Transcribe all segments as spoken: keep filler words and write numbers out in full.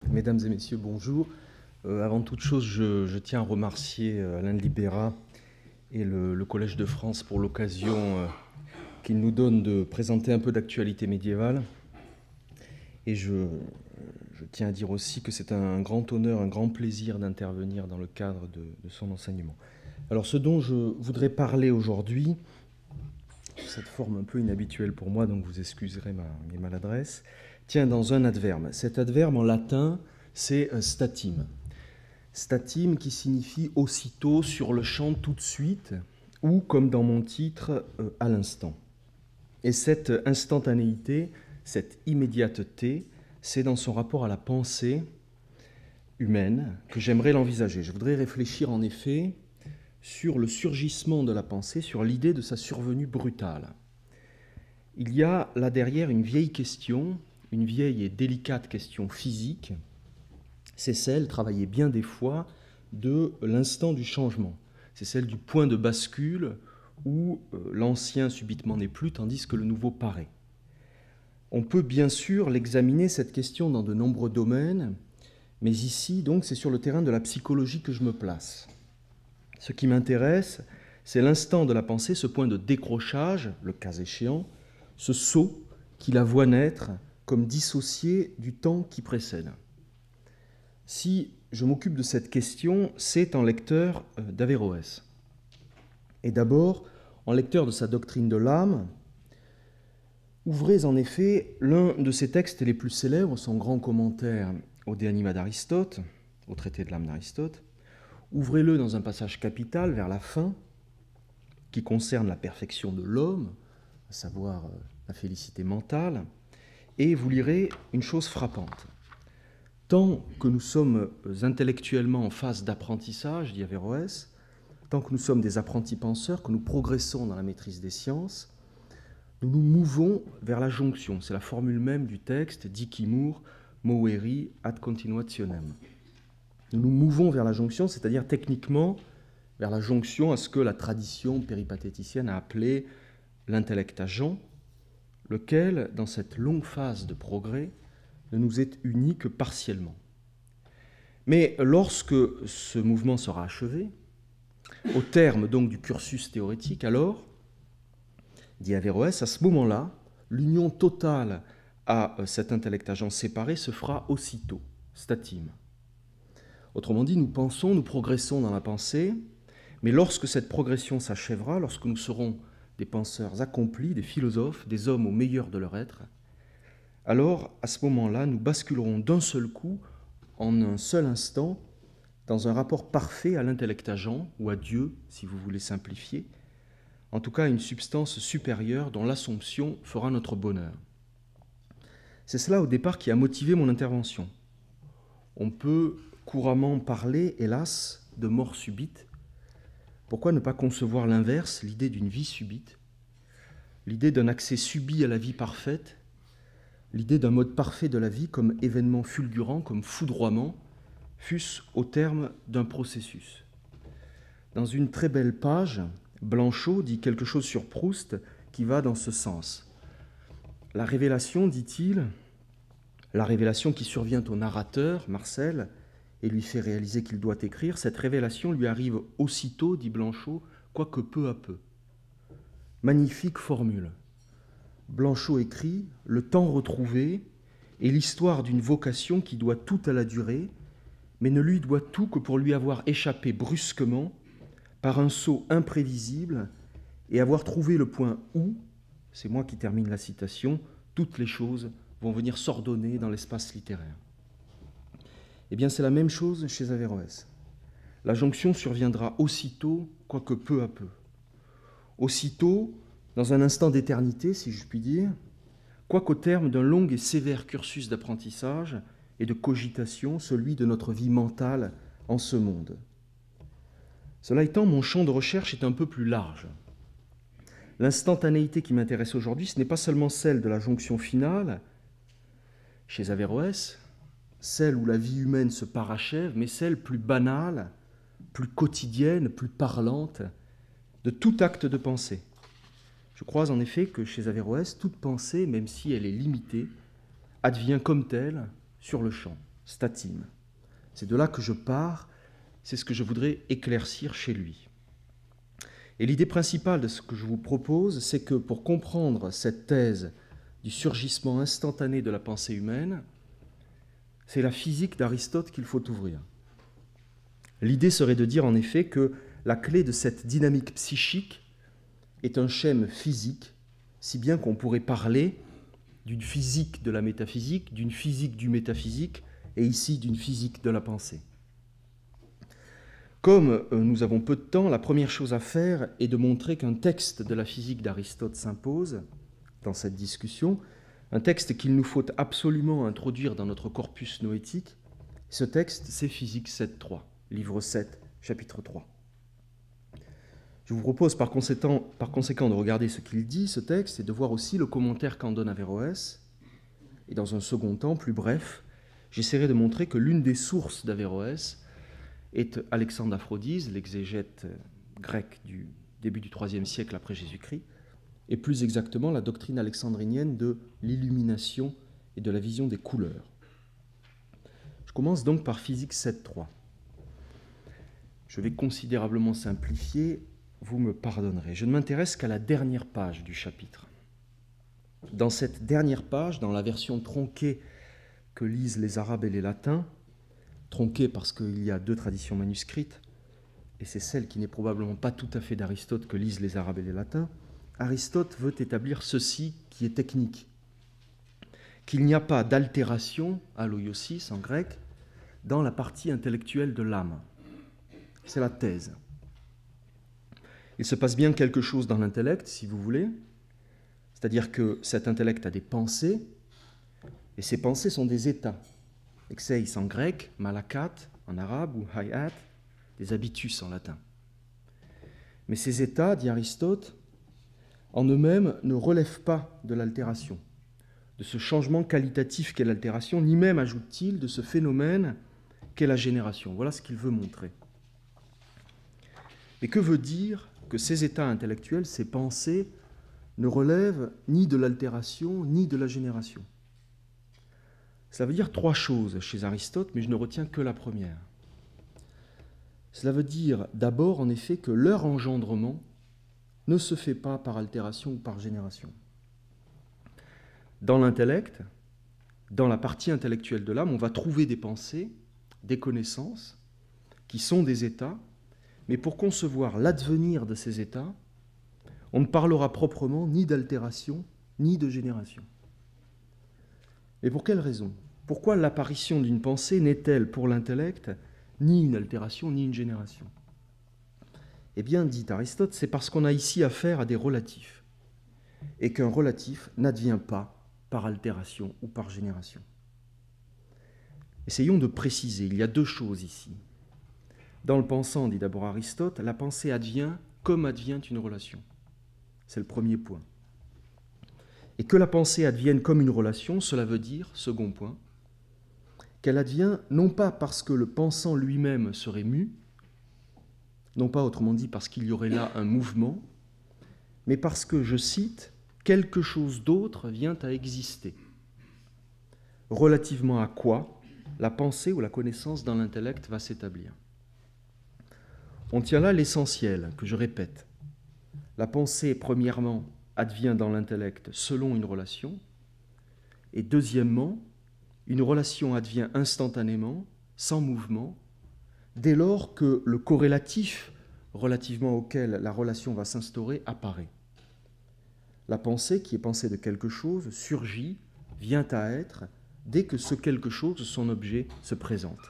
Mesdames et messieurs, bonjour. Euh, avant toute chose, je, je tiens à remercier euh, Alain de Libera et le, le Collège de France pour l'occasion euh, qu'il nous donne de présenter un peu d'actualité médiévale. Et je, je tiens à dire aussi que c'est un grand honneur, un grand plaisir d'intervenir dans le cadre de, de son enseignement. Alors, ce dont je voudrais parler aujourd'hui, cette forme un peu inhabituelle pour moi, donc vous excuserez ma, mes maladresses, tient dans un adverbe. Cet adverbe en latin, c'est statim. Statim qui signifie aussitôt, sur le champ, tout de suite, ou, comme dans mon titre, euh, à l'instant. Et cette instantanéité, cette immédiateté, c'est dans son rapport à la pensée humaine que j'aimerais l'envisager. Je voudrais réfléchir en effet sur le surgissement de la pensée, sur l'idée de sa survenue brutale. Il y a là derrière une vieille question, une vieille et délicate question physique, c'est celle, travaillée bien des fois, de l'instant du changement. C'est celle du point de bascule où euh, l'ancien subitement n'est plus, tandis que le nouveau paraît. On peut bien sûr l'examiner, cette question, dans de nombreux domaines, mais ici, donc, c'est sur le terrain de la psychologie que je me place. Ce qui m'intéresse, c'est l'instant de la pensée, ce point de décrochage, le cas échéant, ce saut qui la voit naître comme dissocié du temps qui précède. Si je m'occupe de cette question, c'est en lecteur d'Averroès. Et d'abord, en lecteur de sa doctrine de l'âme, ouvrez en effet l'un de ses textes les plus célèbres, son grand commentaire au De Anima d'Aristote, au traité de l'âme d'Aristote. Ouvrez-le dans un passage capital vers la fin, qui concerne la perfection de l'homme, à savoir la félicité mentale, et vous lirez une chose frappante. Tant que nous sommes intellectuellement en phase d'apprentissage, dit Averroès, tant que nous sommes des apprentis penseurs, que nous progressons dans la maîtrise des sciences, nous nous mouvons vers la jonction. C'est la formule même du texte, dicimur moveri ad continuationem. Nous nous mouvons vers la jonction, c'est-à-dire techniquement vers la jonction à ce que la tradition péripatéticienne a appelé l'intellect agent, lequel, dans cette longue phase de progrès, ne nous est uni que partiellement. Mais lorsque ce mouvement sera achevé, au terme donc du cursus théorétique, alors, dit Averroès, à ce moment-là, l'union totale à cet intellect agent séparé se fera aussitôt, statim. Autrement dit, nous pensons, nous progressons dans la pensée, mais lorsque cette progression s'achèvera, lorsque nous serons des penseurs accomplis, des philosophes, des hommes au meilleur de leur être, alors, à ce moment-là, nous basculerons d'un seul coup, en un seul instant, dans un rapport parfait à l'intellect agent, ou à Dieu, si vous voulez simplifier, en tout cas une substance supérieure dont l'assomption fera notre bonheur. C'est cela, au départ, qui a motivé mon intervention. On peut couramment parler, hélas, de mort subite. Pourquoi ne pas concevoir l'inverse, l'idée d'une vie subite, l'idée d'un accès subi à la vie parfaite, l'idée d'un mode parfait de la vie comme événement fulgurant, comme foudroiement, fût-ce au terme d'un processus. Dans une très belle page, Blanchot dit quelque chose sur Proust qui va dans ce sens. La révélation, dit-il, la révélation qui survient au narrateur, Marcel, et lui fait réaliser qu'il doit écrire, cette révélation lui arrive aussitôt, dit Blanchot, quoique peu à peu. Magnifique formule. Blanchot écrit « Le temps retrouvé est l'histoire d'une vocation qui doit tout à la durée, mais ne lui doit tout que pour lui avoir échappé brusquement par un saut imprévisible et avoir trouvé le point où, c'est moi qui termine la citation, toutes les choses vont venir s'ordonner dans l'espace littéraire. » Eh bien, c'est la même chose chez Averroès. La jonction surviendra aussitôt, quoique peu à peu. Aussitôt, dans un instant d'éternité, si je puis dire, quoiqu'au terme d'un long et sévère cursus d'apprentissage et de cogitation, celui de notre vie mentale en ce monde. Cela étant, mon champ de recherche est un peu plus large. L'instantanéité qui m'intéresse aujourd'hui, ce n'est pas seulement celle de la jonction finale, chez Averroès, celle où la vie humaine se parachève, mais celle plus banale, plus quotidienne, plus parlante, de tout acte de pensée. Je crois en effet que chez Averroès, toute pensée, même si elle est limitée, advient comme telle sur le champ, statim. C'est de là que je pars, c'est ce que je voudrais éclaircir chez lui. Et l'idée principale de ce que je vous propose, c'est que pour comprendre cette thèse du surgissement instantané de la pensée humaine, c'est la physique d'Aristote qu'il faut ouvrir. L'idée serait de dire en effet que la clé de cette dynamique psychique est un schème physique, si bien qu'on pourrait parler d'une physique de la métaphysique, d'une physique du métaphysique, et ici d'une physique de la pensée. Comme nous avons peu de temps, la première chose à faire est de montrer qu'un texte de la physique d'Aristote s'impose dans cette discussion, un texte qu'il nous faut absolument introduire dans notre corpus noétique. Ce texte, c'est Physique sept trois, livre sept, chapitre trois. Je vous propose par conséquent, par conséquent de regarder ce qu'il dit, ce texte, et de voir aussi le commentaire qu'en donne Averroès. Et dans un second temps, plus bref, j'essaierai de montrer que l'une des sources d'Averroès est Alexandre d'Aphrodise, l'exégète grec du début du troisième siècle après Jésus-Christ, et plus exactement la doctrine alexandrinienne de l'illumination et de la vision des couleurs. Je commence donc par Physique sept trois. Je vais considérablement simplifier, vous me pardonnerez. Je ne m'intéresse qu'à la dernière page du chapitre. Dans cette dernière page, dans la version tronquée que lisent les Arabes et les Latins, tronquée parce qu'il y a deux traditions manuscrites, et c'est celle qui n'est probablement pas tout à fait d'Aristote que lisent les Arabes et les Latins, Aristote veut établir ceci qui est technique, qu'il n'y a pas d'altération, aloiosis en grec, dans la partie intellectuelle de l'âme. C'est la thèse. Il se passe bien quelque chose dans l'intellect, si vous voulez, c'est-à-dire que cet intellect a des pensées, et ces pensées sont des états. Exeis en grec, malakat en arabe ou hayat, des habitus en latin. Mais ces états, dit Aristote, en eux-mêmes ne relèvent pas de l'altération, de ce changement qualitatif qu'est l'altération, ni même, ajoute-t-il, de ce phénomène qu'est la génération. Voilà ce qu'il veut montrer. Et que veut dire que ces états intellectuels, ces pensées, ne relèvent ni de l'altération, ni de la génération? Cela veut dire trois choses chez Aristote, mais je ne retiens que la première. Cela veut dire d'abord, en effet, que leur engendrement ne se fait pas par altération ou par génération. Dans l'intellect, dans la partie intellectuelle de l'âme, on va trouver des pensées, des connaissances, qui sont des états, mais pour concevoir l'advenir de ces états, on ne parlera proprement ni d'altération, ni de génération. Et pour quelle raison? Pourquoi l'apparition d'une pensée n'est-elle pour l'intellect ni une altération, ni une génération? Eh bien, dit Aristote, c'est parce qu'on a ici affaire à des relatifs, et qu'un relatif n'advient pas par altération ou par génération. Essayons de préciser, il y a deux choses ici. Dans le pensant, dit d'abord Aristote, la pensée advient comme advient une relation. C'est le premier point. Et que la pensée advienne comme une relation, cela veut dire, second point, qu'elle advient non pas parce que le pensant lui-même serait mu, non pas autrement dit parce qu'il y aurait là un mouvement, mais parce que, je cite, quelque chose d'autre vient à exister. Relativement à quoi la pensée ou la connaissance dans l'intellect va s'établir. On tient là l'essentiel, que je répète. La pensée, premièrement, advient dans l'intellect selon une relation, et deuxièmement, une relation advient instantanément, sans mouvement, dès lors que le corrélatif relativement auquel la relation va s'instaurer apparaît. La pensée, qui est pensée de quelque chose, surgit, vient à être, dès que ce quelque chose, son objet, se présente.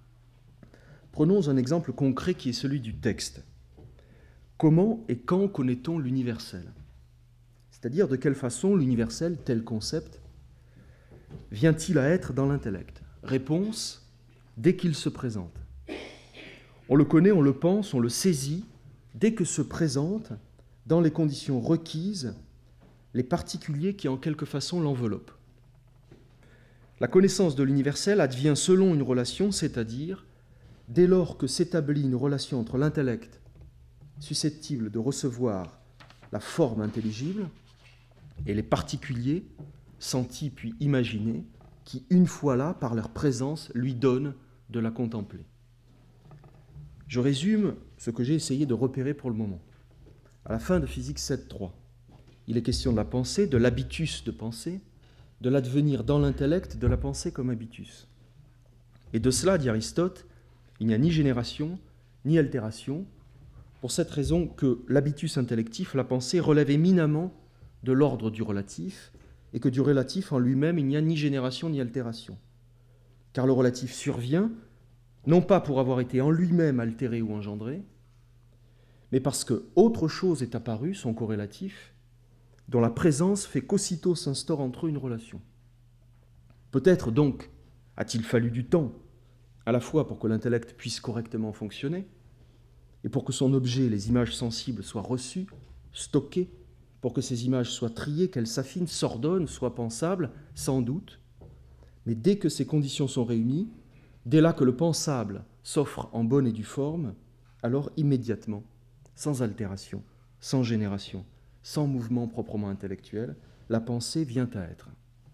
Prenons un exemple concret qui est celui du texte. Comment et quand connaît-on l'universel? C'est-à-dire de quelle façon l'universel, tel concept, vient-il à être dans l'intellect? Réponse, dès qu'il se présente. On le connaît, on le pense, on le saisit, dès que se présentent, dans les conditions requises, les particuliers qui en quelque façon l'enveloppent. La connaissance de l'universel advient selon une relation, c'est-à-dire dès lors que s'établit une relation entre l'intellect, susceptible de recevoir la forme intelligible, et les particuliers, sentis puis imaginés, qui, une fois là, par leur présence, lui donnent de la contempler. Je résume ce que j'ai essayé de repérer pour le moment. À la fin de Physique sept trois, il est question de la pensée, de l'habitus de penser, de l'advenir dans l'intellect de la pensée comme habitus. Et de cela, dit Aristote, il n'y a ni génération, ni altération, pour cette raison que l'habitus intellectif, la pensée, relève éminemment de l'ordre du relatif, et que du relatif en lui-même, il n'y a ni génération ni altération. Car le relatif survient, non pas pour avoir été en lui-même altéré ou engendré, mais parce que autre chose est apparue, son corrélatif, dont la présence fait qu'aussitôt s'instaure entre eux une relation. Peut-être donc a-t-il fallu du temps, à la fois pour que l'intellect puisse correctement fonctionner, et pour que son objet, les images sensibles, soient reçues, stockées, pour que ces images soient triées, qu'elles s'affinent, s'ordonnent, soient pensables, sans doute. Mais dès que ces conditions sont réunies, dès là que le pensable s'offre en bonne et due forme, alors immédiatement, sans altération, sans génération, sans mouvement proprement intellectuel, la pensée vient à être.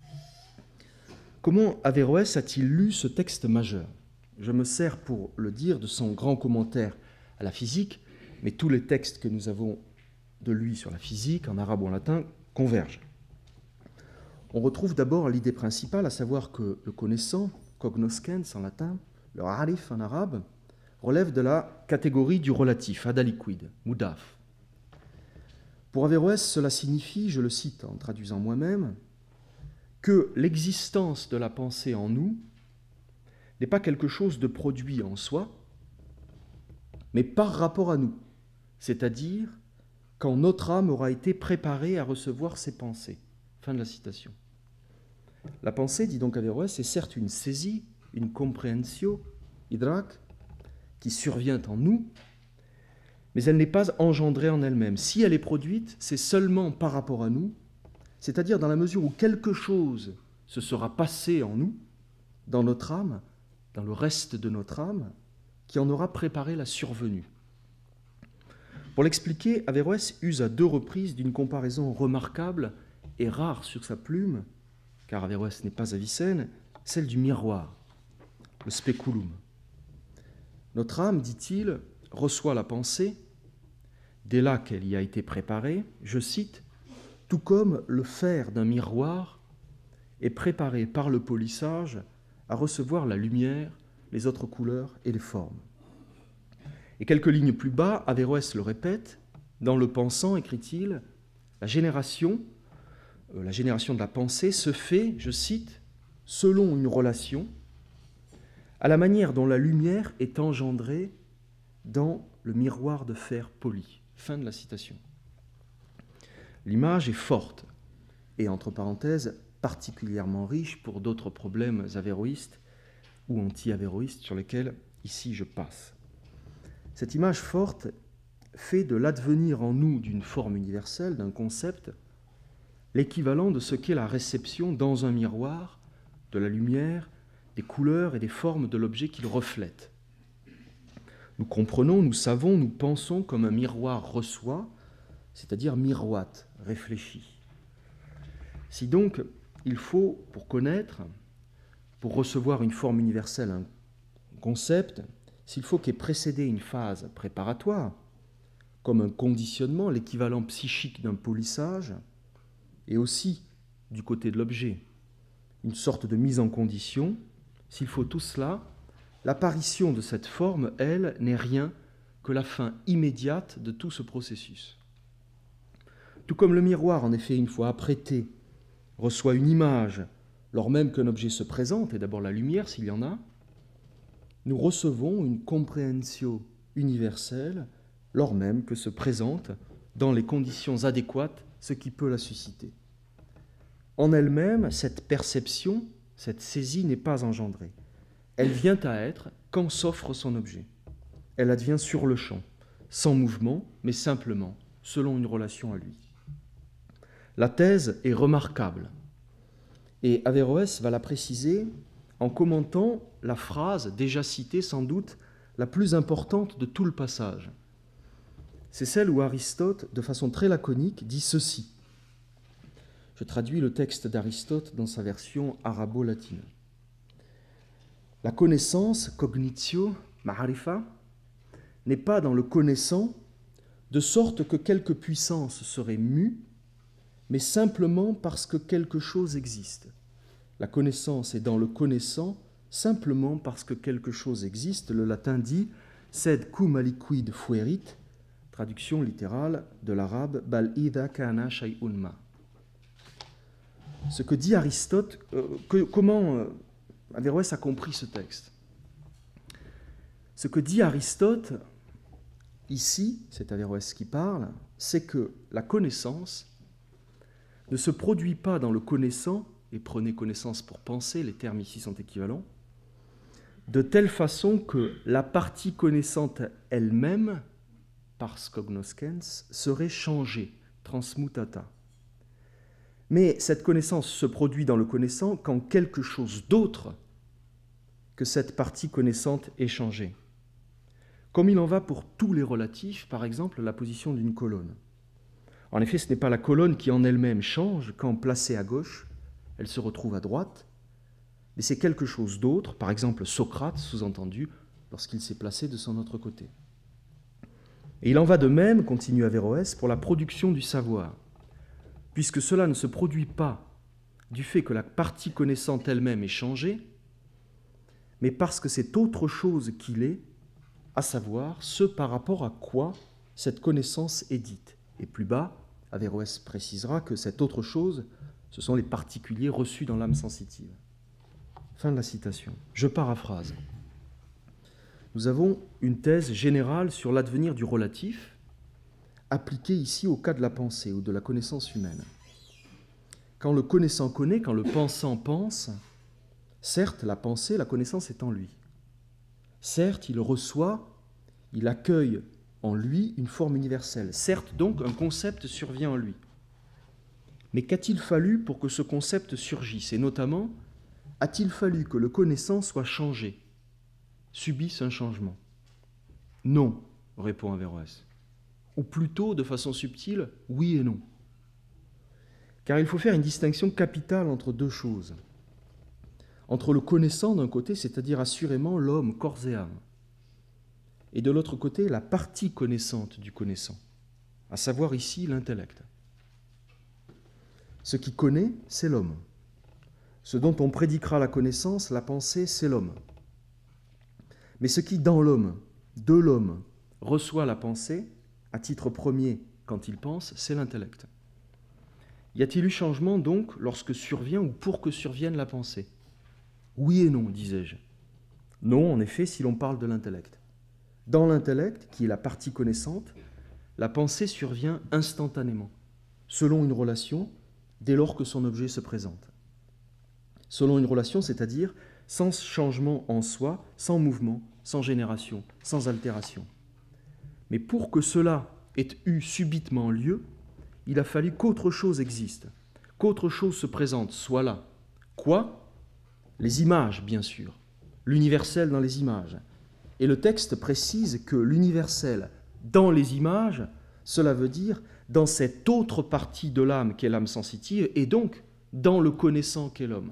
Comment Averroès a-t-il lu ce texte majeur? Je me sers pour le dire de son grand commentaire à la physique, mais tous les textes que nous avons de lui sur la physique, en arabe ou en latin, convergent. On retrouve d'abord l'idée principale, à savoir que le connaissant, cognoscens en latin, le arif en arabe, relève de la catégorie du relatif, ada liquide, mudaf. Pour Averroès, cela signifie, je le cite en traduisant moi-même, que l'existence de la pensée en nous n'est pas quelque chose de produit en soi, mais par rapport à nous, c'est-à-dire quand notre âme aura été préparée à recevoir ses pensées. Fin de la citation. La pensée, dit donc Averroès, est certes une saisie, une comprehensio, idrak, qui survient en nous, mais elle n'est pas engendrée en elle-même. Si elle est produite, c'est seulement par rapport à nous, c'est-à-dire dans la mesure où quelque chose se sera passé en nous, dans notre âme, dans le reste de notre âme, qui en aura préparé la survenue. Pour l'expliquer, Averroès use à deux reprises d'une comparaison remarquable et rare sur sa plume, car Averroès n'est pas Avicenne, celle du miroir, le speculum. Notre âme, dit-il, reçoit la pensée, dès là qu'elle y a été préparée, je cite, tout comme le fer d'un miroir est préparé par le polissage à recevoir la lumière, les autres couleurs et les formes. Et quelques lignes plus bas, Averroès le répète, dans le pensant, écrit-il, la génération, euh, la génération de la pensée se fait, je cite, selon une relation, à la manière dont la lumière est engendrée dans le miroir de fer poli. Fin de la citation. L'image est forte et, entre parenthèses, particulièrement riche pour d'autres problèmes avéroïstes ou anti-avéroïstes sur lesquels, ici, je passe. Cette image forte fait de l'advenir en nous d'une forme universelle, d'un concept, l'équivalent de ce qu'est la réception dans un miroir de la lumière, des couleurs et des formes de l'objet qu'il reflète. Nous comprenons, nous savons, nous pensons comme un miroir reçoit, c'est-à-dire miroite, réfléchit. Si donc il faut, pour connaître, pour recevoir une forme universelle, un concept, s'il faut qu'ait précédé une phase préparatoire, comme un conditionnement, l'équivalent psychique d'un polissage, et aussi, du côté de l'objet, une sorte de mise en condition, s'il faut tout cela, l'apparition de cette forme, elle, n'est rien que la fin immédiate de tout ce processus. Tout comme le miroir, en effet, une fois apprêté, reçoit une image, lors même qu'un objet se présente, et d'abord la lumière s'il y en a, nous recevons une comprehensio universelle, lors même que se présente, dans les conditions adéquates, ce qui peut la susciter. En elle-même, cette perception, cette saisie n'est pas engendrée. Elle vient à être quand s'offre son objet. Elle advient sur le champ, sans mouvement, mais simplement, selon une relation à lui. La thèse est remarquable, et Averroès va la préciser en commentant la phrase déjà citée, sans doute la plus importante de tout le passage. C'est celle où Aristote, de façon très laconique, dit ceci. Je traduis le texte d'Aristote dans sa version arabo-latine. La connaissance, cognitio, ma'arifa, n'est pas dans le connaissant, de sorte que quelque puissance serait mue, mais simplement parce que quelque chose existe. La connaissance est dans le connaissant, simplement parce que quelque chose existe. Le latin dit « sed cum aliquid fuerit », traduction littérale de l'arabe « bal idha kana shay'un ma ». Ce que dit Aristote, euh, que, comment euh, Averroès a compris ce texte? Ce que dit Aristote, ici, c'est Averroès qui parle, c'est que la connaissance ne se produit pas dans le connaissant, et prenez connaissance pour penser, les termes ici sont équivalents, de telle façon que la partie connaissante elle-même, pars cognoscens, serait changée, transmutata. Mais cette connaissance se produit dans le connaissant quand quelque chose d'autre que cette partie connaissante est changée. Comme il en va pour tous les relatifs, par exemple la position d'une colonne. En effet, ce n'est pas la colonne qui en elle-même change quand placée à gauche, elle se retrouve à droite, mais c'est quelque chose d'autre, par exemple Socrate, sous-entendu, lorsqu'il s'est placé de son autre côté. Et il en va de même, continue Averroès, pour la production du savoir, puisque cela ne se produit pas du fait que la partie connaissante elle-même est changée, mais parce que c'est autre chose qu'il est, à savoir ce par rapport à quoi cette connaissance est dite. Et plus bas, Averroès précisera que cette autre chose, ce sont les particuliers reçus dans l'âme sensitive. Fin de la citation. Je paraphrase. Nous avons une thèse générale sur l'advenir du relatif, appliquée ici au cas de la pensée ou de la connaissance humaine. Quand le connaissant connaît, quand le pensant pense, certes, la pensée, la connaissance est en lui. Certes, il reçoit, il accueille en lui une forme universelle. Certes, donc, un concept survient en lui. Mais qu'a-t-il fallu pour que ce concept surgisse? Et notamment, a-t-il fallu que le connaissant soit changé, subisse un changement? Non, répond Averroès. Ou plutôt, de façon subtile, oui et non. Car il faut faire une distinction capitale entre deux choses. Entre le connaissant d'un côté, c'est-à-dire assurément l'homme, corps et âme, et de l'autre côté, la partie connaissante du connaissant, à savoir ici l'intellect. Ce qui connaît, c'est l'homme. Ce dont on prédiquera la connaissance, la pensée, c'est l'homme. Mais ce qui, dans l'homme, de l'homme, reçoit la pensée, à titre premier, quand il pense, c'est l'intellect. Y a-t-il eu changement, donc, lorsque survient ou pour que survienne la pensée? Oui et non, disais-je. Non, en effet, si l'on parle de l'intellect. Dans l'intellect, qui est la partie connaissante, la pensée survient instantanément, selon une relation, dès lors que son objet se présente. Selon une relation, c'est-à-dire sans changement en soi, sans mouvement, sans génération, sans altération. Mais pour que cela ait eu subitement lieu, il a fallu qu'autre chose existe, qu'autre chose se présente, soit là. Quoi? Les images, bien sûr, l'universel dans les images. Et le texte précise que l'universel dans les images, cela veut dire dans cette autre partie de l'âme qu'est l'âme sensitive, et donc dans le connaissant qu'est l'homme.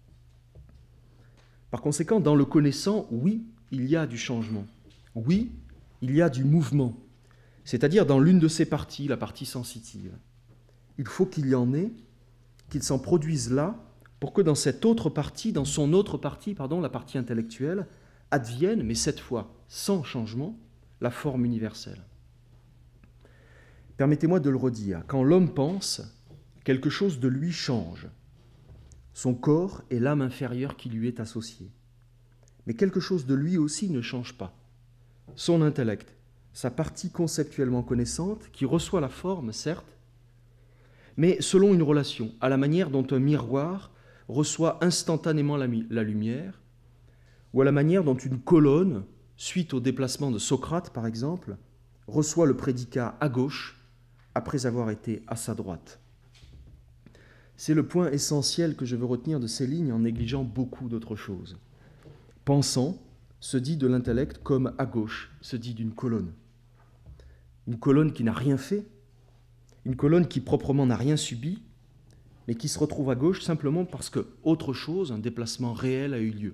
Par conséquent, dans le connaissant, oui, il y a du changement. Oui, il y a du mouvement, c'est-à-dire dans l'une de ses parties, la partie sensitive. Il faut qu'il y en ait, qu'il s'en produise là, pour que dans cette autre partie, dans son autre partie, pardon, la partie intellectuelle, advienne, mais cette fois sans changement, la forme universelle. Permettez-moi de le redire, quand l'homme pense, quelque chose de lui change. Son corps est l'âme inférieure qui lui est associée. Mais quelque chose de lui aussi ne change pas. Son intellect, sa partie conceptuellement connaissante, qui reçoit la forme, certes, mais selon une relation, à la manière dont un miroir reçoit instantanément la, la lumière, ou à la manière dont une colonne, suite au déplacement de Socrate par exemple, reçoit le prédicat à gauche après avoir été à sa droite. C'est le point essentiel que je veux retenir de ces lignes en négligeant beaucoup d'autres choses. Pensant se dit de l'intellect comme à gauche se dit d'une colonne. Une colonne qui n'a rien fait, une colonne qui proprement n'a rien subi, mais qui se retrouve à gauche simplement parce que autre chose, un déplacement réel a eu lieu.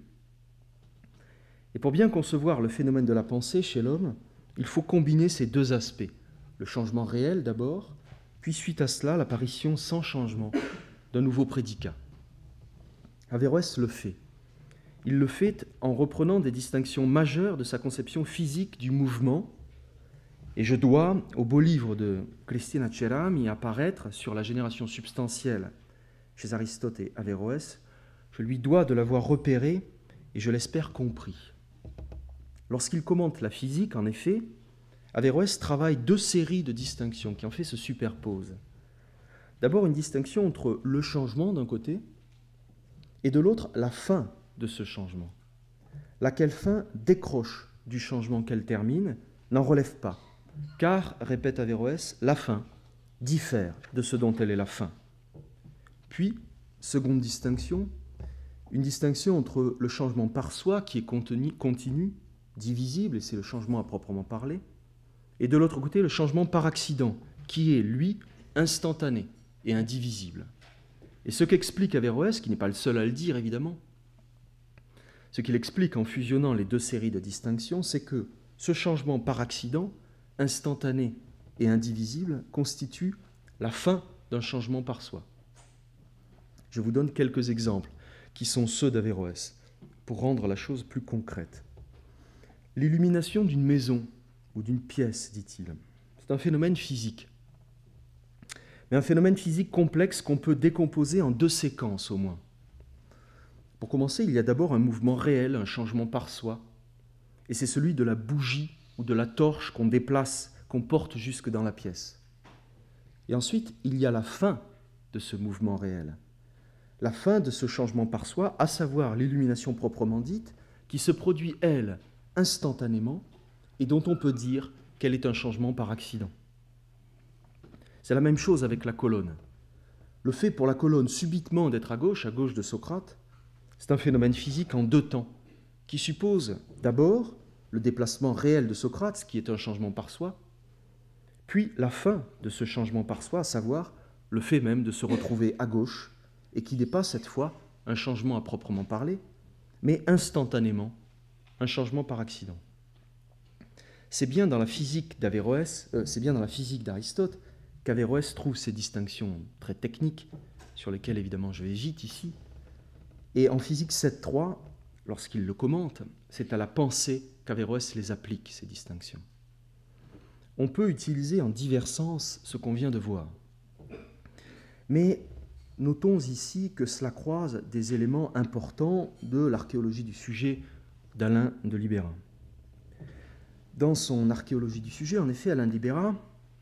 Et pour bien concevoir le phénomène de la pensée chez l'homme, il faut combiner ces deux aspects. Le changement réel d'abord, puis suite à cela, l'apparition sans changement d'un nouveau prédicat. Averroès le fait. Il le fait en reprenant des distinctions majeures de sa conception physique du mouvement. Et je dois, au beau livre de Cristina Cerami, apparaître sur la génération substantielle chez Aristote et Averroès, je lui dois de l'avoir repéré et je l'espère compris. Lorsqu'il commente la physique, en effet, Averroès travaille deux séries de distinctions qui en fait se superposent. D'abord une distinction entre le changement d'un côté et de l'autre la fin de ce changement, laquelle fin décroche du changement qu'elle termine, n'en relève pas, car, répète Averroès, la fin diffère de ce dont elle est la fin. Puis, seconde distinction, une distinction entre le changement par soi, qui est contenu, continu, divisible, et c'est le changement à proprement parler, et de l'autre côté, le changement par accident, qui est, lui, instantané et indivisible. Et ce qu'explique Averroès, qui n'est pas le seul à le dire, évidemment, ce qu'il explique en fusionnant les deux séries de distinctions, c'est que ce changement par accident, instantané et indivisible, constitue la fin d'un changement par soi. Je vous donne quelques exemples, qui sont ceux d'Averroès, pour rendre la chose plus concrète. L'illumination d'une maison ou d'une pièce, dit-il, c'est un phénomène physique. Mais un phénomène physique complexe qu'on peut décomposer en deux séquences au moins. Pour commencer, il y a d'abord un mouvement réel, un changement par soi, et c'est celui de la bougie ou de la torche qu'on déplace, qu'on porte jusque dans la pièce. Et ensuite, il y a la fin de ce mouvement réel, la fin de ce changement par soi, à savoir l'illumination proprement dite, qui se produit, elle, instantanément, et dont on peut dire qu'elle est un changement par accident. C'est la même chose avec la colonne. Le fait pour la colonne subitement d'être à gauche, à gauche de Socrate, c'est un phénomène physique en deux temps, qui suppose d'abord le déplacement réel de Socrate, ce qui est un changement par soi, puis la fin de ce changement par soi, à savoir le fait même de se retrouver à gauche, et qui n'est pas cette fois un changement à proprement parler, mais instantanément un changement par accident. C'est bien dans la physique d'Averroès, euh, c'est bien dans la physique d'Aristote qu'Averroès trouve ces distinctions très techniques, sur lesquelles évidemment je vais vite ici. Et en physique sept trois, lorsqu'il le commente, c'est à la pensée qu'Averroès les applique, ces distinctions. On peut utiliser en divers sens ce qu'on vient de voir. Mais notons ici que cela croise des éléments importants de l'archéologie du sujet d'Alain de Libera. Dans son archéologie du sujet, en effet, Alain de Libera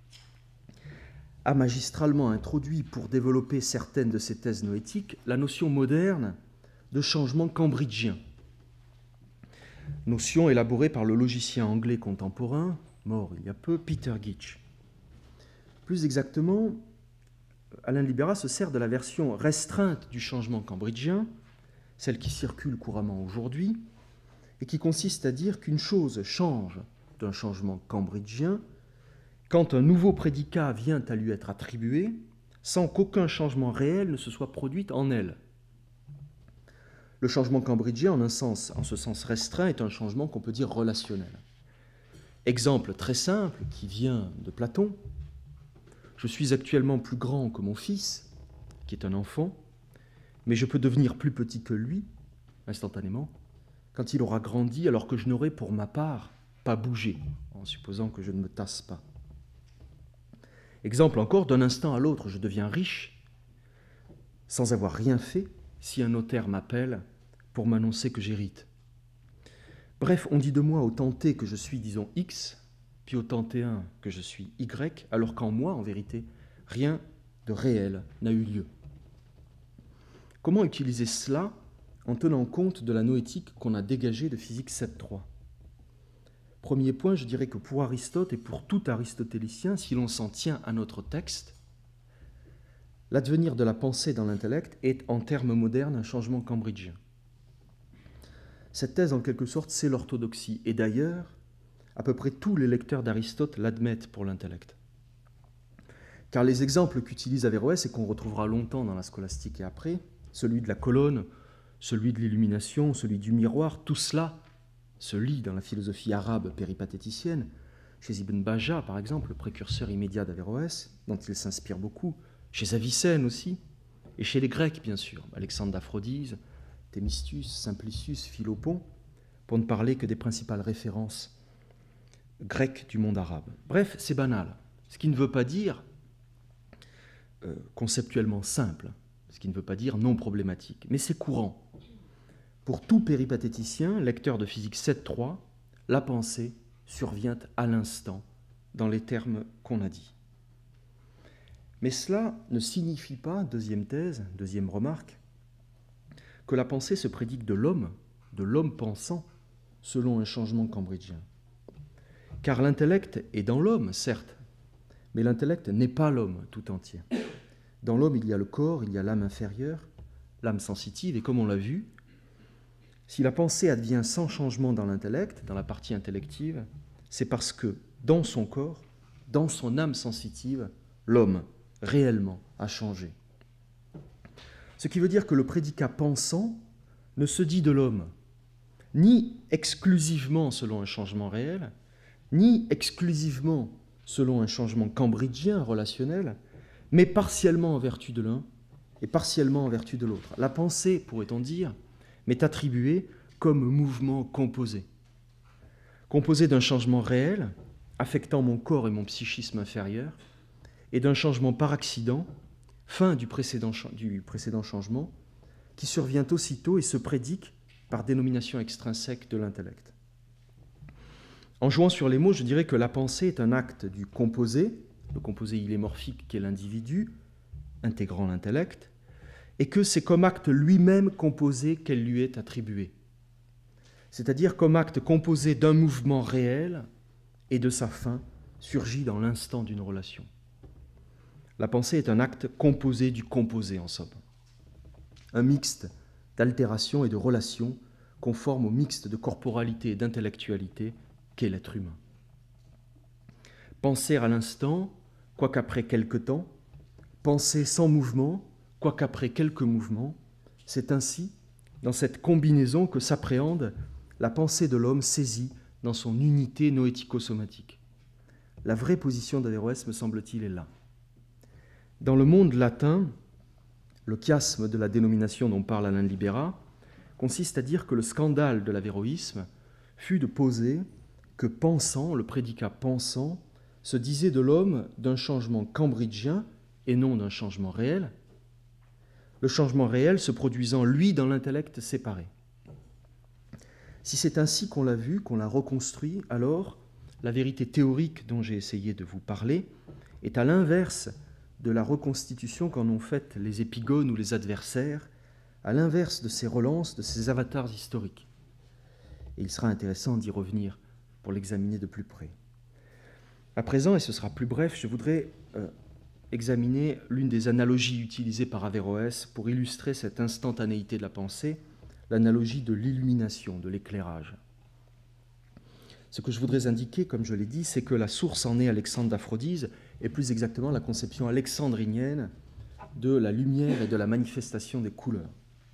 a magistralement introduit, pour développer certaines de ses thèses noétiques, la notion moderne de changement cambridgien. Notion élaborée par le logicien anglais contemporain, mort il y a peu, Peter Gitch. Plus exactement, Alain de Libera se sert de la version restreinte du changement cambridgien, celle qui circule couramment aujourd'hui, et qui consiste à dire qu'une chose change d'un changement cambridgien quand un nouveau prédicat vient à lui être attribué sans qu'aucun changement réel ne se soit produit en elle. Le changement cambridgien, en un sens, en ce sens restreint, est un changement qu'on peut dire relationnel. Exemple très simple qui vient de Platon. Je suis actuellement plus grand que mon fils, qui est un enfant, mais je peux devenir plus petit que lui, instantanément, quand il aura grandi, alors que je n'aurai pour ma part pas bougé, en supposant que je ne me tasse pas. Exemple encore, d'un instant à l'autre, je deviens riche, sans avoir rien fait, si un notaire m'appelle pour m'annoncer que j'hérite. Bref, on dit de moi au temps T que je suis, disons, X, puis au temps T un que je suis Y, alors qu'en moi, en vérité, rien de réel n'a eu lieu. Comment utiliser cela en tenant compte de la noétique qu'on a dégagée de physique sept trois? Premier point, je dirais que pour Aristote et pour tout aristotélicien, si l'on s'en tient à notre texte, l'advenir de la pensée dans l'intellect est, en termes modernes, un changement cambridgien. Cette thèse, en quelque sorte, c'est l'orthodoxie. Et d'ailleurs, à peu près tous les lecteurs d'Aristote l'admettent pour l'intellect. Car les exemples qu'utilise Averroès et qu'on retrouvera longtemps dans la scolastique et après, celui de la colonne, celui de l'illumination, celui du miroir, tout cela se lit dans la philosophie arabe péripatéticienne, chez Ibn Bajjah par exemple, le précurseur immédiat d'Averroès, dont il s'inspire beaucoup, chez Avicenne aussi, et chez les Grecs bien sûr, Alexandre d'Aphrodise, Thémistus, Simplicius, Philopon, pour ne parler que des principales références grecques du monde arabe. Bref, c'est banal, ce qui ne veut pas dire euh, conceptuellement simple, ce qui ne veut pas dire non problématique, mais c'est courant. Pour tout péripatéticien, lecteur de physique sept trois, la pensée survient à l'instant, dans les termes qu'on a dit. Mais cela ne signifie pas, deuxième thèse, deuxième remarque, que la pensée se prédique de l'homme, de l'homme pensant, selon un changement cambridgien. Car l'intellect est dans l'homme, certes, mais l'intellect n'est pas l'homme tout entier. Dans l'homme, il y a le corps, il y a l'âme inférieure, l'âme sensitive, et comme on l'a vu, si la pensée advient sans changement dans l'intellect, dans la partie intellective, c'est parce que dans son corps, dans son âme sensitive, l'homme, réellement, a changé. Ce qui veut dire que le prédicat pensant ne se dit de l'homme ni exclusivement selon un changement réel, ni exclusivement selon un changement cambridgien, relationnel, mais partiellement en vertu de l'un et partiellement en vertu de l'autre. La pensée, pourrait-on dire, m'est attribuée comme mouvement composé. Composé d'un changement réel, affectant mon corps et mon psychisme inférieur, et d'un changement par accident, fin du précédent, du précédent changement, qui survient aussitôt et se prédique par dénomination extrinsèque de l'intellect. En jouant sur les mots, je dirais que la pensée est un acte du composé, le composé illémorphique qui est l'individu, intégrant l'intellect, et que c'est comme acte lui-même composé qu'elle lui est attribuée. C'est-à-dire comme acte composé d'un mouvement réel et de sa fin surgit dans l'instant d'une relation. La pensée est un acte composé du composé, en somme. Un mixte d'altération et de relation conforme au mixte de corporalité et d'intellectualité qu'est l'être humain. Penser à l'instant, quoiqu'après quelque temps, penser sans mouvement, quoiqu'après quelques mouvements, c'est ainsi, dans cette combinaison, que s'appréhende la pensée de l'homme saisie dans son unité noético-somatique. La vraie position d'Averroès, me semble-t-il, est là. Dans le monde latin, le chiasme de la dénomination dont parle Alain de Libera consiste à dire que le scandale de l'avéroïsme fut de poser que pensant, le prédicat pensant, se disait de l'homme d'un changement cambridgien et non d'un changement réel, le changement réel se produisant, lui, dans l'intellect séparé. Si c'est ainsi qu'on l'a vu, qu'on l'a reconstruit, alors la vérité théorique dont j'ai essayé de vous parler est à l'inverse de la reconstitution qu'en ont faite les épigones ou les adversaires, à l'inverse de ces relances, de ces avatars historiques. Et il sera intéressant d'y revenir pour l'examiner de plus près. À présent, et ce sera plus bref, je voudrais euh, examiner l'une des analogies utilisées par Averroès pour illustrer cette instantanéité de la pensée, l'analogie de l'illumination, de l'éclairage. Ce que je voudrais indiquer, comme je l'ai dit, c'est que la source en est Alexandre d'Aphrodise, et plus exactement la conception alexandrinienne de la lumière et de la manifestation des couleurs.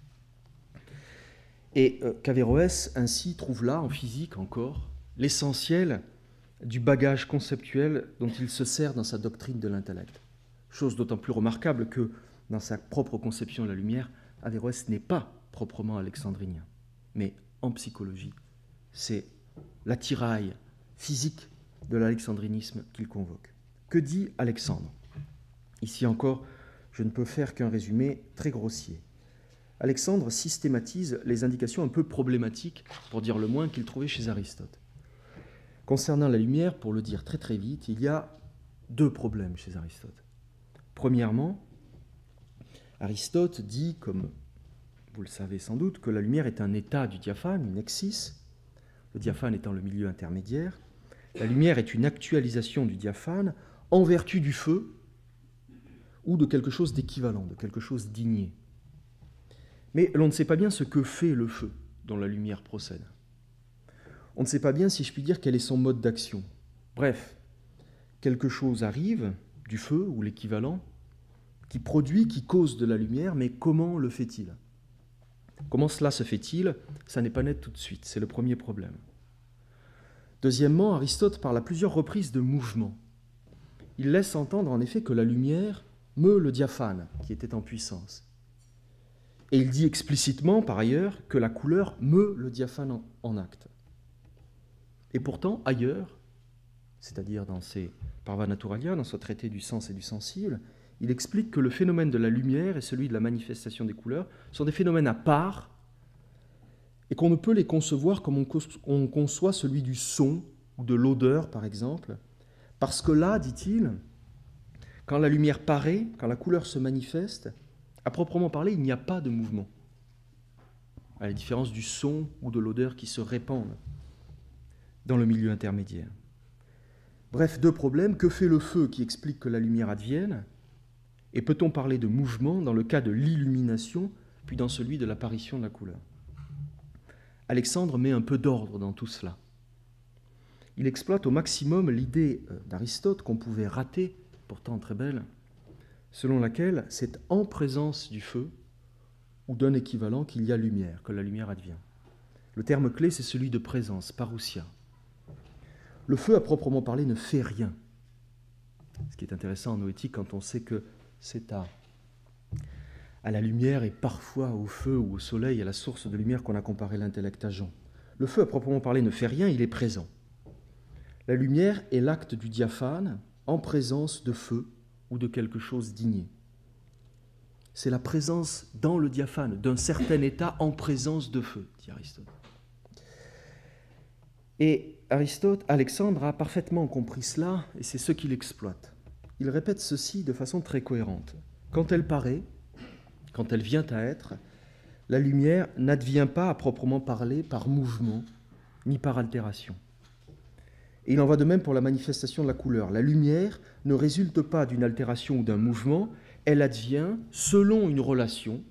Et euh, qu'Averroès ainsi trouve là, en physique encore, l'essentiel du bagage conceptuel dont il se sert dans sa doctrine de l'intellect. Chose d'autant plus remarquable que, dans sa propre conception de la lumière, Averroès n'est pas proprement alexandrinien. Mais en psychologie, c'est l'attirail physique de l'alexandrinisme qu'il convoque. Que dit Alexandre ? Ici encore, je ne peux faire qu'un résumé très grossier. Alexandre systématise les indications un peu problématiques, pour dire le moins, qu'il trouvait chez Aristote. Concernant la lumière, pour le dire très très vite, il y a deux problèmes chez Aristote. Premièrement, Aristote dit, comme vous le savez sans doute, que la lumière est un état du diaphane, une exis, le diaphane étant le milieu intermédiaire. La lumière est une actualisation du diaphane en vertu du feu ou de quelque chose d'équivalent, de quelque chose d'igné. Mais l'on ne sait pas bien ce que fait le feu dont la lumière procède. On ne sait pas bien, si je puis dire, quel est son mode d'action. Bref, quelque chose arrive du feu ou l'équivalent, qui produit, qui cause de la lumière, mais comment le fait-il? Comment cela se fait-il? Ça n'est pas net tout de suite, c'est le premier problème. Deuxièmement, Aristote parle à plusieurs reprises de mouvement. Il laisse entendre en effet que la lumière meut le diaphane qui était en puissance. Et il dit explicitement, par ailleurs, que la couleur meut le diaphane en, en acte. Et pourtant, ailleurs, c'est-à-dire dans ses Parva Naturalia, dans son traité du sens et du sensible, il explique que le phénomène de la lumière et celui de la manifestation des couleurs sont des phénomènes à part et qu'on ne peut les concevoir comme on conçoit celui du son ou de l'odeur, par exemple, parce que là, dit-il, quand la lumière paraît, quand la couleur se manifeste, à proprement parler, il n'y a pas de mouvement, à la différence du son ou de l'odeur qui se répandent dans le milieu intermédiaire. Bref, deux problèmes. Que fait le feu qui explique que la lumière advienne? Et peut-on parler de mouvement dans le cas de l'illumination, puis dans celui de l'apparition de la couleur? Alexandre met un peu d'ordre dans tout cela. Il exploite au maximum l'idée d'Aristote qu'on pouvait rater, pourtant très belle, selon laquelle c'est en présence du feu ou d'un équivalent qu'il y a lumière, que la lumière advient. Le terme clé, c'est celui de présence, parousia. Le feu, à proprement parler, ne fait rien. Ce qui est intéressant en noétique quand on sait que c'est à, à la lumière et parfois au feu ou au soleil, à la source de lumière qu'on a comparé l'intellect à Jean. Le feu, à proprement parler, ne fait rien, il est présent. La lumière est l'acte du diaphane en présence de feu ou de quelque chose d'igné. C'est la présence dans le diaphane d'un certain état en présence de feu, dit Aristote. Et Aristote, Alexandre a parfaitement compris cela, et c'est ce qu'il exploite. Il répète ceci de façon très cohérente. Quand elle paraît, quand elle vient à être, la lumière n'advient pas à proprement parler par mouvement, ni par altération. Et il en va de même pour la manifestation de la couleur. La lumière ne résulte pas d'une altération ou d'un mouvement, elle advient selon une relation,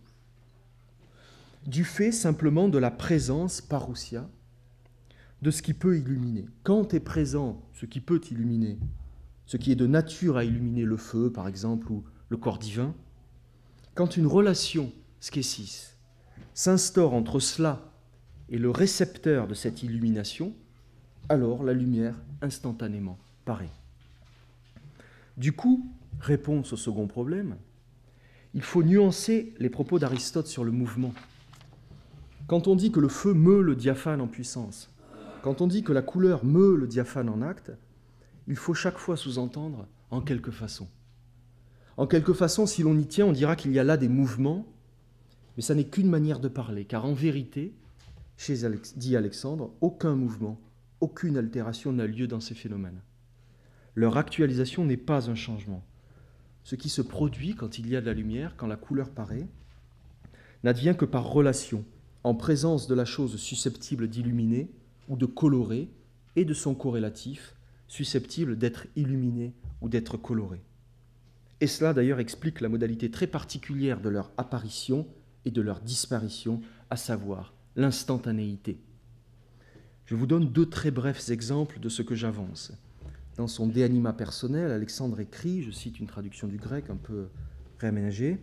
du fait simplement de la présence parousia, de ce qui peut illuminer. Quand est présent ce qui peut illuminer, ce qui est de nature à illuminer le feu, par exemple, ou le corps divin, quand une relation skésis s'instaure entre cela et le récepteur de cette illumination, alors la lumière instantanément paraît. Du coup, réponse au second problème, il faut nuancer les propos d'Aristote sur le mouvement. Quand on dit que le feu meut le diaphane en puissance, quand on dit que la couleur meut le diaphane en acte, il faut chaque fois sous-entendre en quelque façon. En quelque façon, si l'on y tient, on dira qu'il y a là des mouvements, mais ça n'est qu'une manière de parler, car en vérité, chez Alex, dit Alexandre, aucun mouvement, aucune altération n'a lieu dans ces phénomènes. Leur actualisation n'est pas un changement. Ce qui se produit quand il y a de la lumière, quand la couleur paraît, n'advient que par relation, en présence de la chose susceptible d'illuminer ou de colorer, et de son corrélatif, susceptible d'être illuminé ou d'être coloré. Et cela d'ailleurs explique la modalité très particulière de leur apparition et de leur disparition, à savoir l'instantanéité. Je vous donne deux très brefs exemples de ce que j'avance. Dans son De Anima personnel, Alexandre écrit, je cite une traduction du grec un peu réaménagée,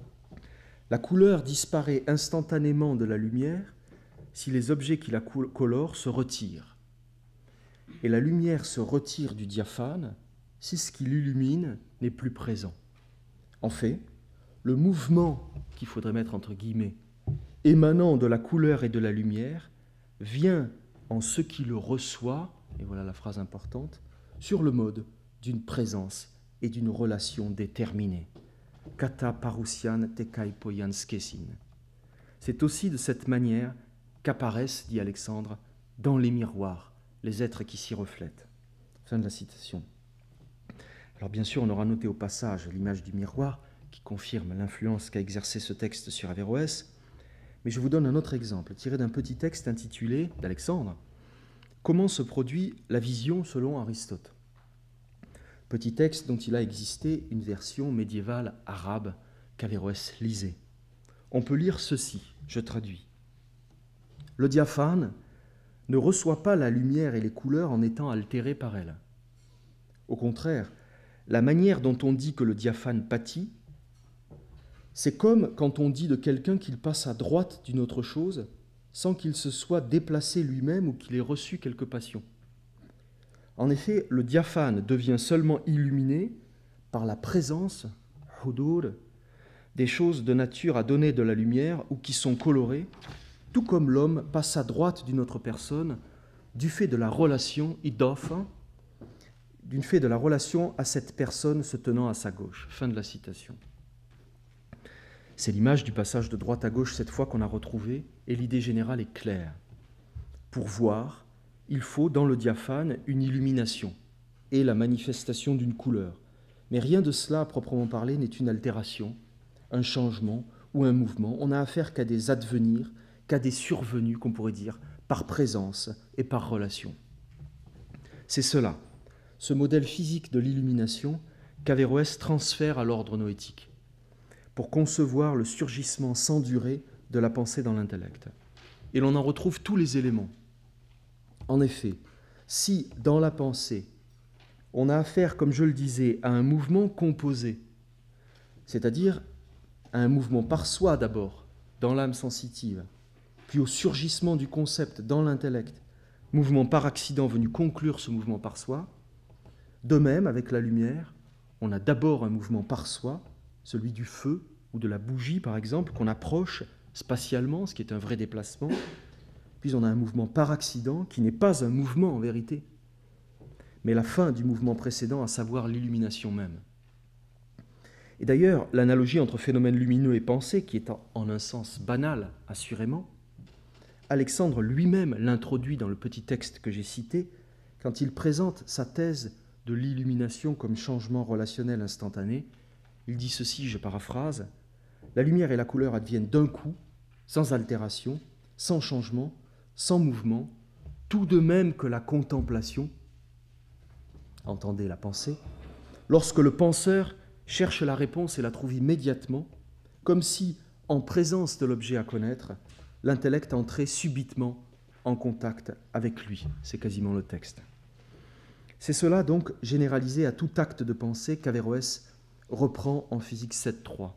« La couleur disparaît instantanément de la lumière si les objets qui la colorent se retirent. Et la lumière se retire du diaphane si ce qui l'illumine n'est plus présent. En fait, le mouvement, qu'il faudrait mettre entre guillemets, émanant de la couleur et de la lumière, vient en ce qui le reçoit, et voilà la phrase importante, sur le mode d'une présence et d'une relation déterminée. Kata parousian tekai poian skesin. C'est aussi de cette manière qu'apparaissent, dit Alexandre, dans les miroirs, les êtres qui s'y reflètent. Fin de la citation. Alors bien sûr, on aura noté au passage l'image du miroir qui confirme l'influence qu'a exercé ce texte sur Averroès, mais je vous donne un autre exemple, tiré d'un petit texte intitulé, d'Alexandre, « Comment se produit la vision selon Aristote ?» Petit texte dont il a existé une version médiévale arabe qu'Averroès lisait. On peut lire ceci, je traduis. « Le diaphane ne reçoit pas la lumière et les couleurs en étant altéré par elle. Au contraire, la manière dont on dit que le diaphane pâtit, c'est comme quand on dit de quelqu'un qu'il passe à droite d'une autre chose sans qu'il se soit déplacé lui-même ou qu'il ait reçu quelque passion. En effet, le diaphane devient seulement illuminé par la présence, hudur, des choses de nature à donner de la lumière ou qui sont colorées, tout comme l'homme passe à droite d'une autre personne du fait de la relation idafa, du fait de la relation à cette personne se tenant à sa gauche. Fin de la citation. C'est l'image du passage de droite à gauche cette fois qu'on a retrouvé, et l'idée générale est claire. Pour voir, il faut dans le diaphane une illumination et la manifestation d'une couleur. Mais rien de cela, à proprement parler, n'est une altération, un changement ou un mouvement. On n'a affaire qu'à des advenirs, qu'à des survenus, qu'on pourrait dire, par présence et par relation. C'est cela, ce modèle physique de l'illumination qu'Averroès transfère à l'ordre noétique, pour concevoir le surgissement sans durée de la pensée dans l'intellect. Et l'on en retrouve tous les éléments. En effet, si dans la pensée, on a affaire, comme je le disais, à un mouvement composé, c'est-à-dire à un mouvement par soi d'abord, dans l'âme sensitive, puis au surgissement du concept dans l'intellect, mouvement par accident venu conclure ce mouvement par soi, de même, avec la lumière, on a d'abord un mouvement par soi, celui du feu ou de la bougie, par exemple, qu'on approche spatialement, ce qui est un vrai déplacement. Puis on a un mouvement par accident, qui n'est pas un mouvement en vérité, mais la fin du mouvement précédent, à savoir l'illumination même. Et d'ailleurs, l'analogie entre phénomène lumineux et pensée, qui est en un sens banal, assurément, Alexandre lui-même l'introduit dans le petit texte que j'ai cité, quand il présente sa thèse de l'illumination comme changement relationnel instantané. Il dit ceci, je paraphrase, « La lumière et la couleur adviennent d'un coup, sans altération, sans changement, sans mouvement, tout de même que la contemplation, entendez la pensée, lorsque le penseur cherche la réponse et la trouve immédiatement, comme si, en présence de l'objet à connaître, l'intellect entrait subitement en contact avec lui. » C'est quasiment le texte. C'est cela donc généralisé à tout acte de pensée qu'Averroès reprend en physique sept trois.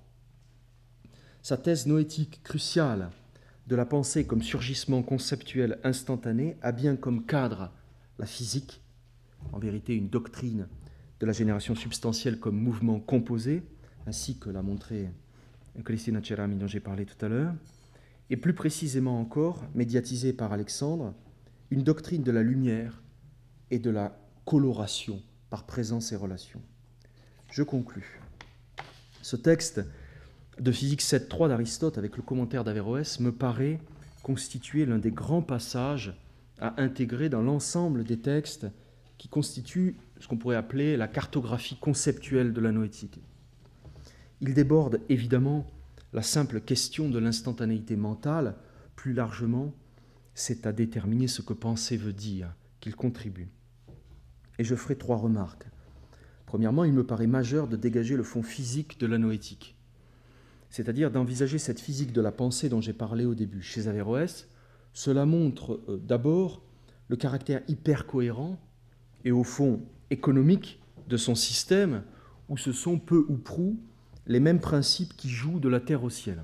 Sa thèse noétique cruciale de la pensée comme surgissement conceptuel instantané a bien comme cadre la physique, en vérité une doctrine de la génération substantielle comme mouvement composé, ainsi que l'a montré Cristina Cerami dont j'ai parlé tout à l'heure, et plus précisément encore, médiatisée par Alexandre, une doctrine de la lumière et de la coloration par présence et relation. Je conclus. Ce texte de physique sept trois d'Aristote avec le commentaire d'Averroès me paraît constituer l'un des grands passages à intégrer dans l'ensemble des textes qui constituent ce qu'on pourrait appeler la cartographie conceptuelle de la noétique. Il déborde évidemment la simple question de l'instantanéité mentale. Plus largement, c'est à déterminer ce que penser veut dire qu'il contribue. Et je ferai trois remarques. Premièrement, il me paraît majeur de dégager le fond physique de la noétique, c'est-à-dire d'envisager cette physique de la pensée dont j'ai parlé au début. Chez Averroès, cela montre euh, d'abord le caractère hyper cohérent et au fond économique de son système, où ce sont peu ou prou les mêmes principes qui jouent de la terre au ciel.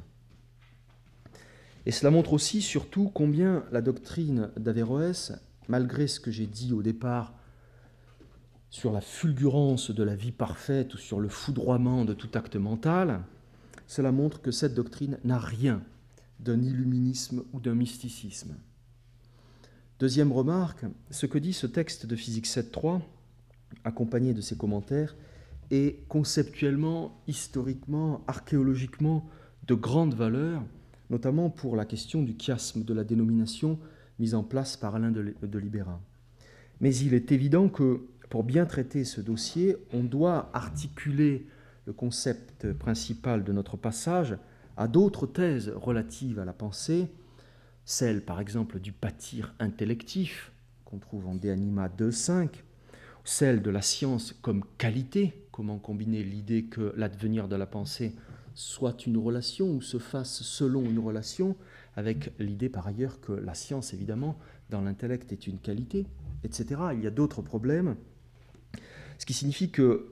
Et cela montre aussi, surtout, combien la doctrine d'Averroès, malgré ce que j'ai dit au départ sur la fulgurance de la vie parfaite ou sur le foudroiement de tout acte mental, cela montre que cette doctrine n'a rien d'un illuminisme ou d'un mysticisme. Deuxième remarque, ce que dit ce texte de physique sept trois, accompagné de ses commentaires, est conceptuellement, historiquement, archéologiquement de grande valeur, notamment pour la question du chiasme de la dénomination mise en place par Alain de Libéra. Mais il est évident que pour bien traiter ce dossier, on doit articuler le concept principal de notre passage à d'autres thèses relatives à la pensée, celle par exemple du pâtir intellectif, qu'on trouve en De Anima deux cinq, celle de la science comme qualité, comment combiner l'idée que l'advenir de la pensée soit une relation ou se fasse selon une relation, avec l'idée par ailleurs que la science, évidemment, dans l'intellect est une qualité, et cetera. Il y a d'autres problèmes, ce qui signifie que, euh,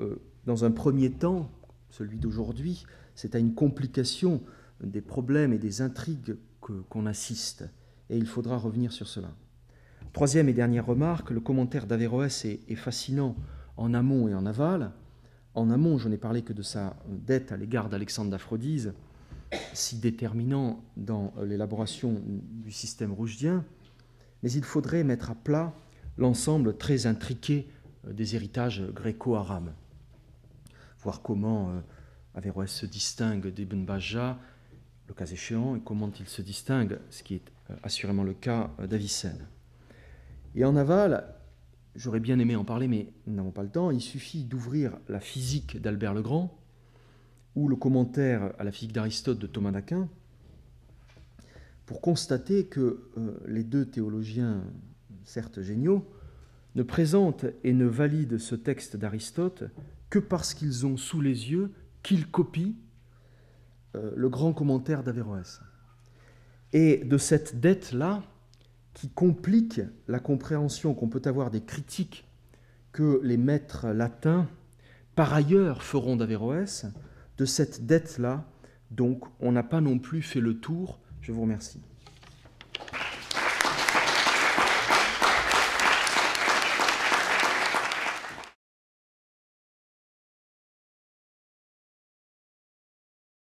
dans un premier temps, celui d'aujourd'hui, c'est à une complication des problèmes et des intrigues que, qu'on assiste, et il faudra revenir sur cela. Troisième et dernière remarque, le commentaire d'Averroès est, est fascinant en amont et en aval. En amont, je n'ai parlé que de sa dette à l'égard d'Alexandre d'Aphrodise, si déterminant dans l'élaboration du système rougedien, mais il faudrait mettre à plat l'ensemble très intriqué des héritages gréco-arabes, voir comment Averroès se distingue d'Ibn Bajjah, le cas échéant, et comment il se distingue, ce qui est assurément le cas d'Avicenne. Et en aval, j'aurais bien aimé en parler, mais nous n'avons pas le temps, il suffit d'ouvrir la physique d'Albert le Grand, ou le commentaire à la physique d'Aristote de Thomas d'Aquin, pour constater que euh, les deux théologiens, certes géniaux, ne présentent et ne valident ce texte d'Aristote que parce qu'ils ont sous les yeux qu'ils copient euh, le grand commentaire d'Averroès. Et de cette dette-là, qui complique la compréhension qu'on peut avoir des critiques que les maîtres latins, par ailleurs, feront d'Averroès, de cette dette-là, donc on n'a pas non plus fait le tour. Je vous remercie.